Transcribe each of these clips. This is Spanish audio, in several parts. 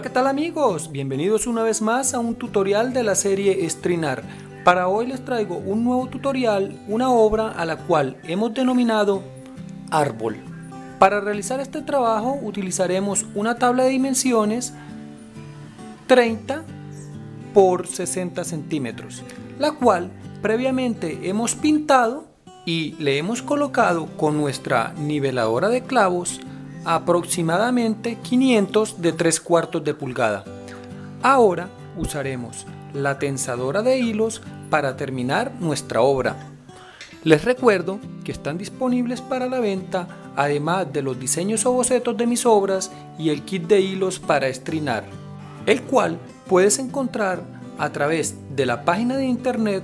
¿Qué tal amigos? Bienvenidos una vez más a un tutorial de la serie Estrinar. Para hoy les traigo un nuevo tutorial, una obra a la cual hemos denominado árbol. Para realizar este trabajo utilizaremos una tabla de dimensiones 30 por 60 centímetros, la cual previamente hemos pintado y le hemos colocado con nuestra niveladora de clavos aproximadamente 500 de 3/4 de pulgada. Ahora usaremos la tensadora de hilos para terminar nuestra obra. Les recuerdo que están disponibles para la venta, además de los diseños o bocetos de mis obras y el kit de hilos para estrinar, el cual puedes encontrar a través de la página de internet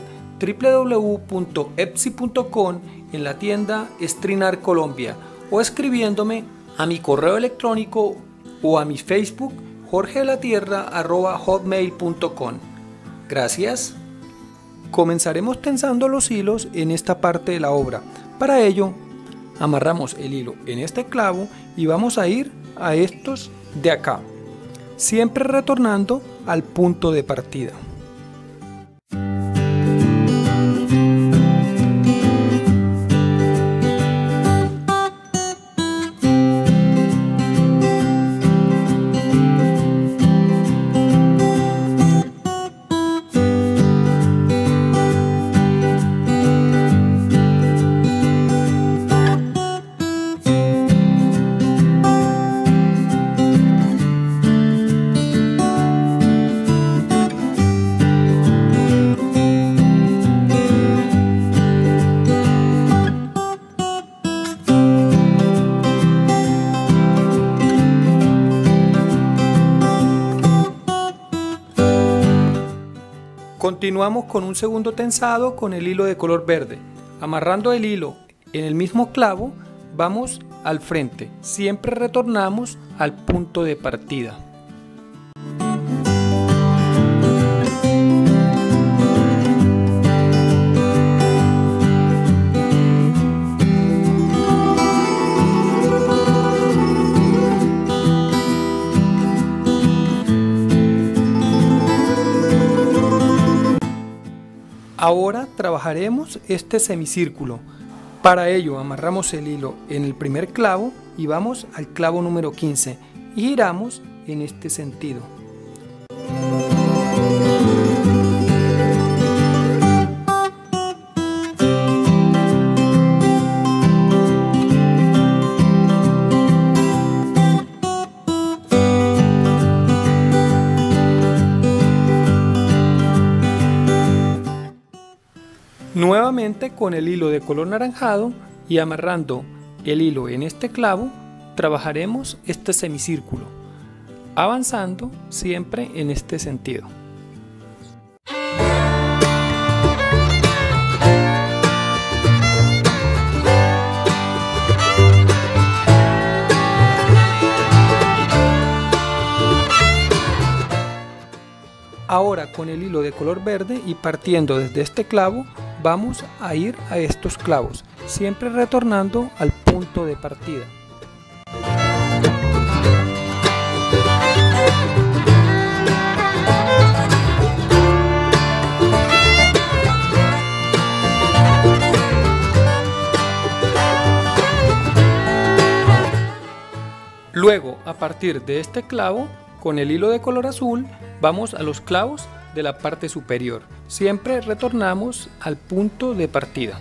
www.etsy.com en la tienda Estrinar Colombia o escribiéndome a mi correo electrónico o a mi Facebook jorgedelatierra@hotmail.com. Gracias. Comenzaremos tensando los hilos en esta parte de la obra. Para ello amarramos el hilo en este clavo y vamos a ir a estos de acá, siempre retornando al punto de partida. Continuamos con un segundo tensado con el hilo de color verde. Amarrando el hilo en el mismo clavo, vamos al frente. Siempre retornamos al punto de partida. Ahora trabajaremos este semicírculo. Para ello amarramos el hilo en el primer clavo y vamos al clavo número 15 y giramos en este sentido. Nuevamente con el hilo de color naranjado y amarrando el hilo en este clavo, trabajaremos este semicírculo, avanzando siempre en este sentido. Ahora con el hilo de color verde y partiendo desde este clavo, vamos a ir a estos clavos, siempre retornando al punto de partida. Luego, a partir de este clavo, con el hilo de color azul, vamos a los clavos de la parte superior. Siempre retornamos al punto de partida.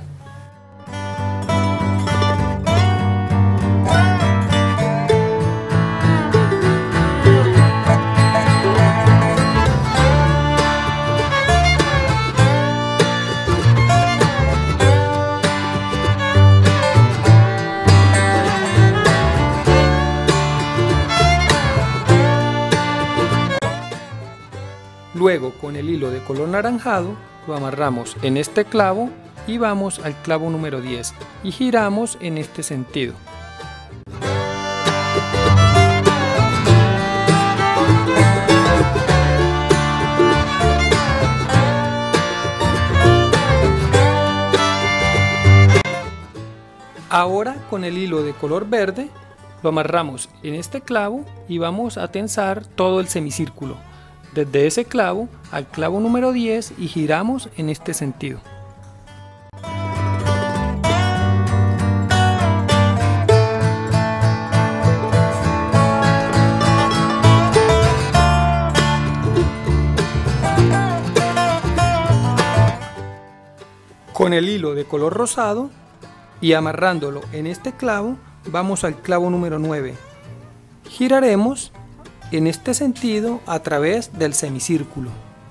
Luego con el hilo de color naranjado lo amarramos en este clavo y vamos al clavo número 10 y giramos en este sentido. Ahora con el hilo de color verde Lo amarramos en este clavo y vamos a tensar todo el semicírculo, desde ese clavo al clavo número 10, y giramos en este sentido. Con el hilo de color rosado y amarrándolo en este clavo, vamos al clavo número 9. Giraremos en este sentido a través del semicírculo.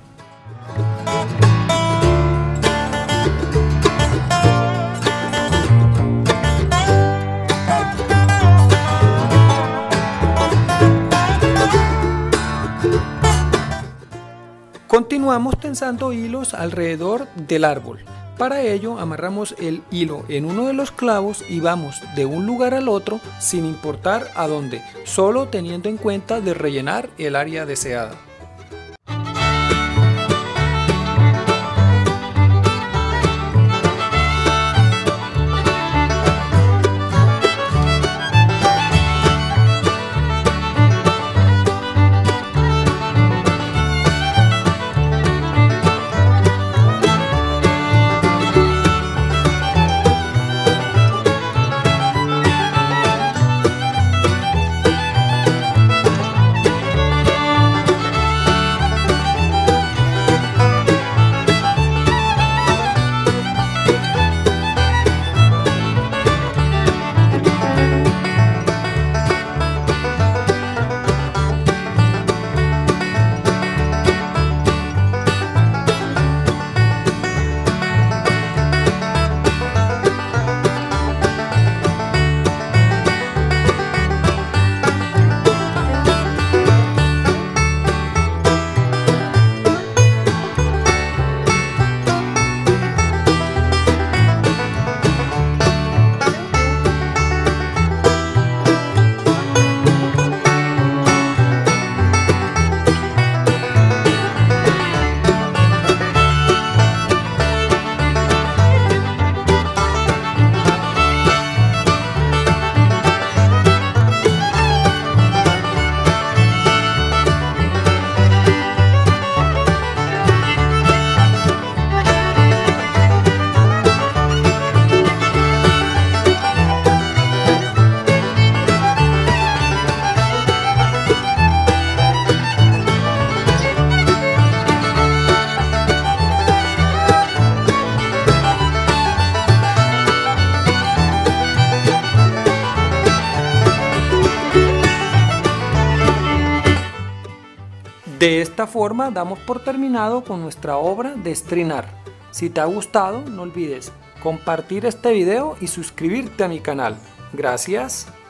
Continuamos tensando hilos alrededor del árbol. Para ello amarramos el hilo en uno de los clavos y vamos de un lugar al otro sin importar a dónde, solo teniendo en cuenta de rellenar el área deseada. De esta forma damos por terminado con nuestra obra de estrinar. Si te ha gustado, no olvides compartir este video y suscribirte a mi canal. Gracias.